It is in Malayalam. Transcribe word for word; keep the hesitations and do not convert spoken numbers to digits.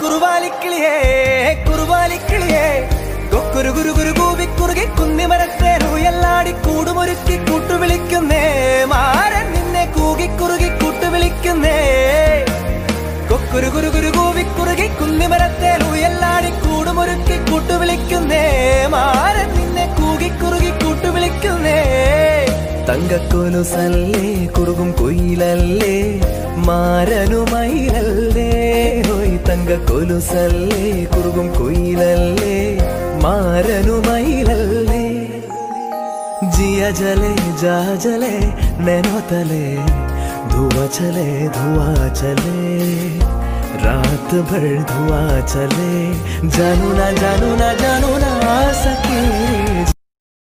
കുറുവാലിക്കിളിയേ കുറുവാലിക്കിളിയേ കൊക്കുരു ഗുരു ഗുരു കൂവി കുറുകി കുന്നിമരത്തേരുയല്ലാടി കൂടുമൊരുക്കി കൂട്ടുവിളിക്കുന്നേ മാരൻ നിന്നെ കൂകി കുറുകി കൂട്ടുവിളിക്കുന്നേ കൊക്കുരു ഗുരു ഗുരു കൂവി കുറുകി കുന്നിമരത്തേരുയല്ലാടി കൂടുമൊരുക്കി കൂട്ടുവിളിക്കുന്നേ മാരൻ നിന്നെ കൂകി കുറുകി കൂട്ടുവിളിക്കുന്നേ തങ്കക്കൊലുസല്ലേ കുറുകും കുയിലല്ലേ മാരനുമയിലല്ലേ ഹോയ് തങ്കക്കൊലുസല്ലേ കുറുകും കുയിലല്ലേ മാരനുമയിലല്ലേ जिया जले जा जले नैनो तले धुआं चले धुआं चले रात भर धुआं चले जानू ना जानू ना जानू ना आ सके